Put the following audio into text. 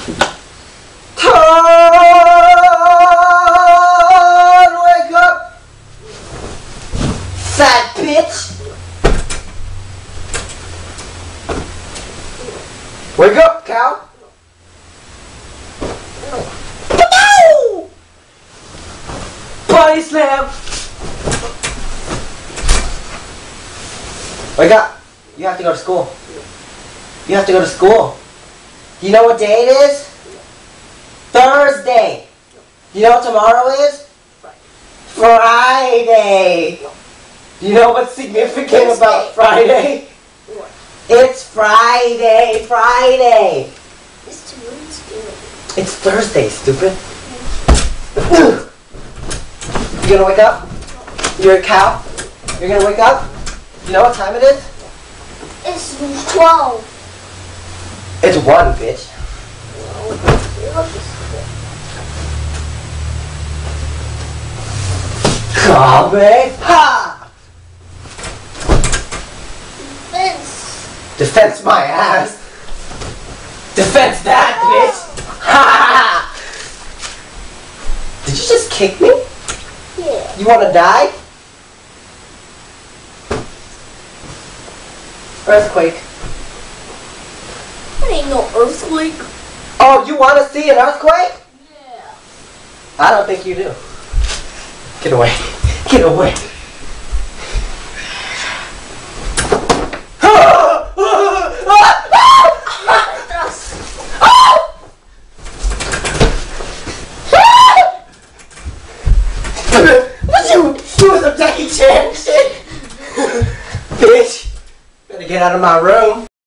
Wake up! Fat bitch! Wake up, cow! No! Body slam! Wake up! You have to go to school. You have to go to school. Do you know what day it is? Thursday. Do you know what tomorrow is? Friday. Do you know what's significant about Friday? It's Friday. Friday. It's Wednesday. It's Thursday, stupid. You gonna wake up? You're a cow? You're gonna wake up? You know what time it is? It's 12. It's 1, bitch. Aw, babe. Ha! Defense. Defense my ass. Defense that, bitch. Ha! Did you just kick me? Yeah. You wanna die? Earthquake. That ain't no earthquake. Oh, you wanna see an earthquake? Yeah. I don't think you do. Get away. Get away. What you doing some Jackie Chan shit? Bitch, better get out of my room.